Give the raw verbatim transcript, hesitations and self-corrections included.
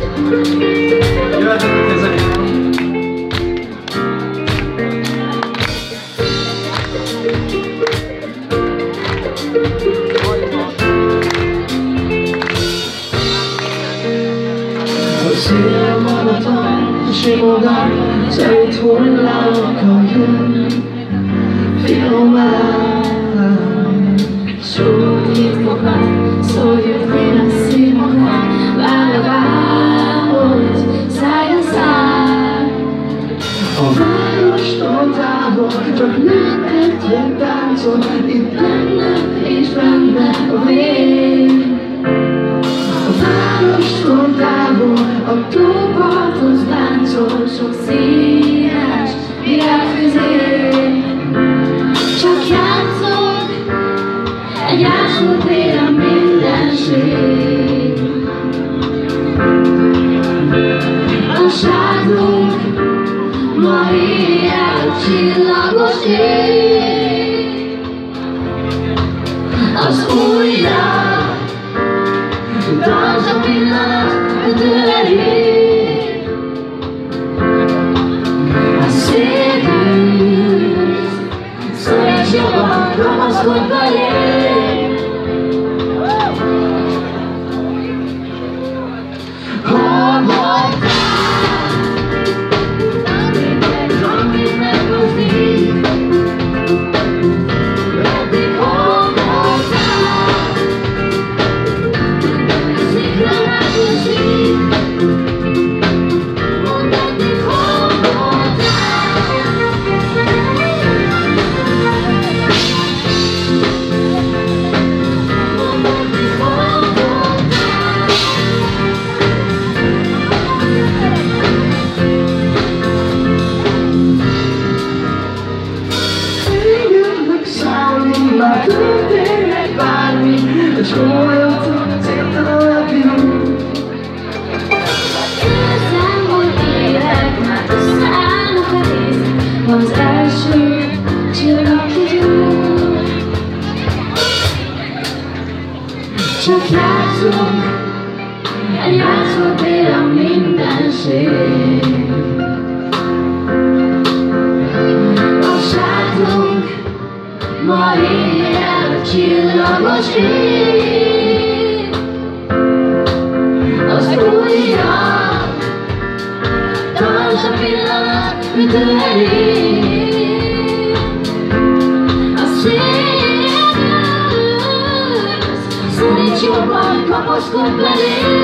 Jöhetek a zenét! A szél Balaton simogat, szeit hullámokkal jön, finomán. Sok titkokat szóljuk én a színokat, vállagához szállja száll. A várostól távol, csak nőtt egy táncol, itt Bennem és benne a vég. a várostól távol, A tóparthoz láncol sok színes virágfüzér. Csak játszok egy játszótéren mindenség. A sárgunk ma éjjel csillagos ég. Az újra utolsó pillanat tőle ér. A szédülsz, szólás jobban, kapaszkodj belé. Hol voltál? Tényleg, amit megmozdít. Eddig hol voltál? Szikra megmozdít. Mondd, eddig hol voltál? Mondd, eddig hol voltál? téged megszállni, már történhet bármi, egy komolyabb, céltalan Érzem, hogy élek, már összeállnak a részek. Az első csillag kigyúl. Csak játszunk egy játszótéren mindenség. A sátunk ma éjjel csillagos ég. Az újra tarts a pillanat, mint ő elég. A szél dőlsz, szoríts jobban, kapaszkodj belé.